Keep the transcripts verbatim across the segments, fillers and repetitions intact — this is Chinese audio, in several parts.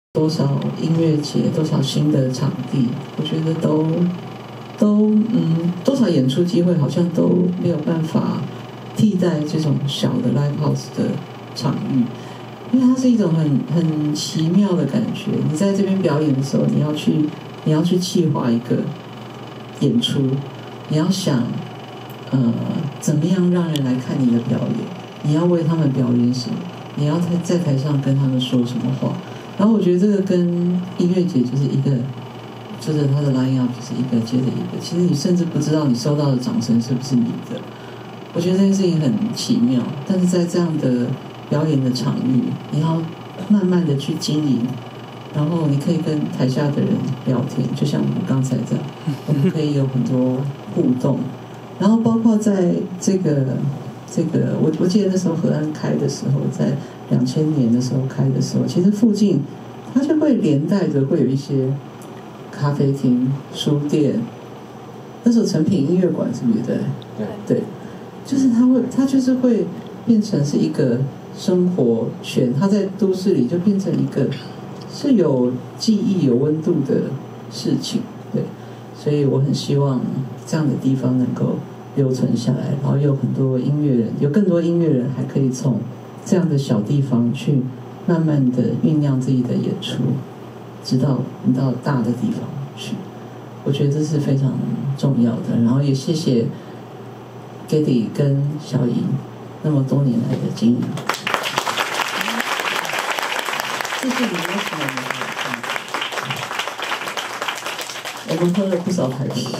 多少音乐节，多少新的场地，我觉得都都嗯，多少演出机会好像都没有办法替代这种小的 live house 的场域，因为它是一种很很奇妙的感觉。你在这边表演的时候，你要去你要去企划一个演出，你要想呃怎么样让人来看你的表演，你要为他们表演什么，你要在在台上跟他们说什么话。然后我觉得这个跟音乐节就是一个，就是它的 line up 就是一个接着一个，其实你甚至不知道你收到的掌声是不是你的。我觉得这件事情很奇妙，但是在这样的表演的场域，你要慢慢的去经营，然后你可以跟台下的人聊天，就像我们刚才这样，我们可以有很多互动，然后包括在这个这个，我我记得那时候河岸开的时候，在两千年的时候开的时候，其实附近它就会连带着会有一些咖啡厅、书店，那时候成品音乐馆是不是？对对对，就是它会，它就是会变成是一个生活圈，它在都市里就变成一个是有记忆、有温度的事情，对，所以我很希望这样的地方能够留存下来，然后有很多音乐人，有更多音乐人还可以从这样的小地方去慢慢的酝酿自己的演出，直到到大的地方去。我觉得这是非常重要的。然后也谢谢 Geddy 跟小莹那么多年来的经营。谢谢你们喜欢我们喝了不少台啤。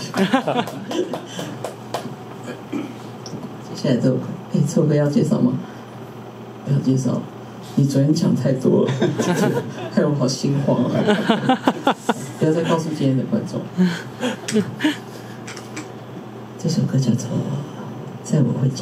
接下来这首歌，哎，这首歌要介绍吗？不要介绍，你昨天讲太多了，害我好心慌啊！不要再告诉今天的观众。这首歌叫做《载我回家》。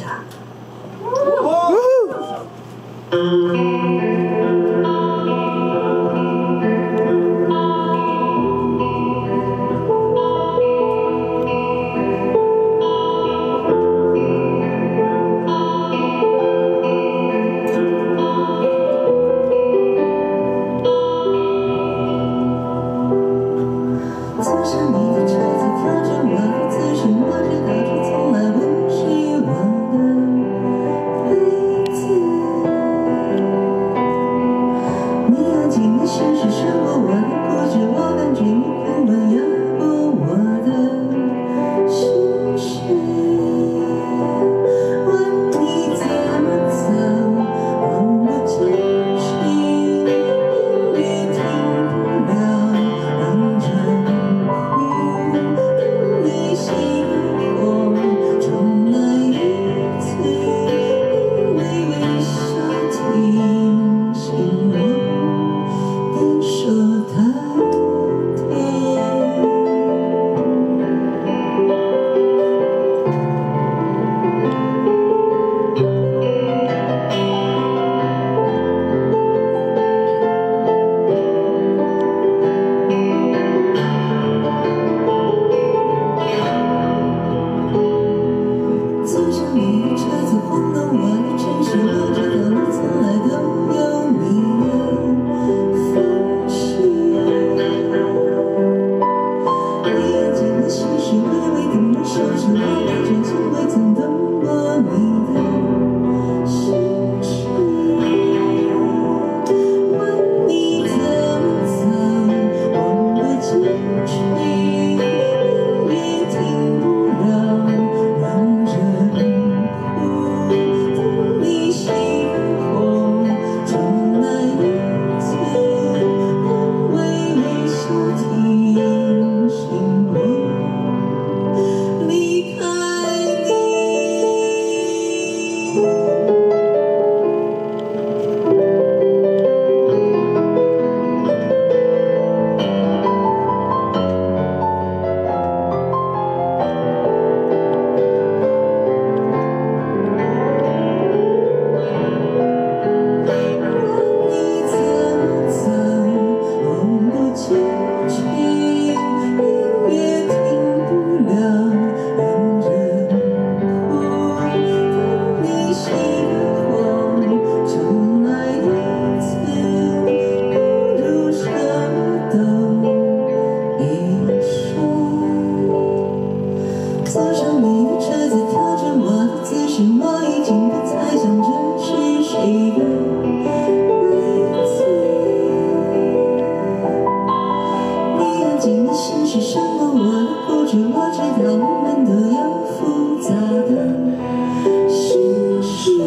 是什么？我的不觉，我知道我们都有复杂的心事，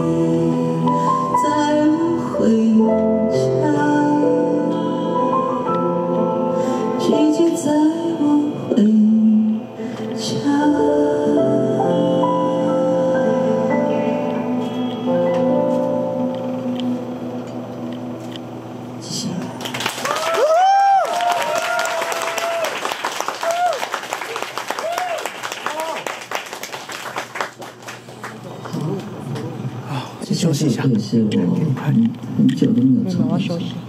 载我回家，季节载我回家。谢谢。 休息一下， 也是我很很久都没有唱。 我要休息。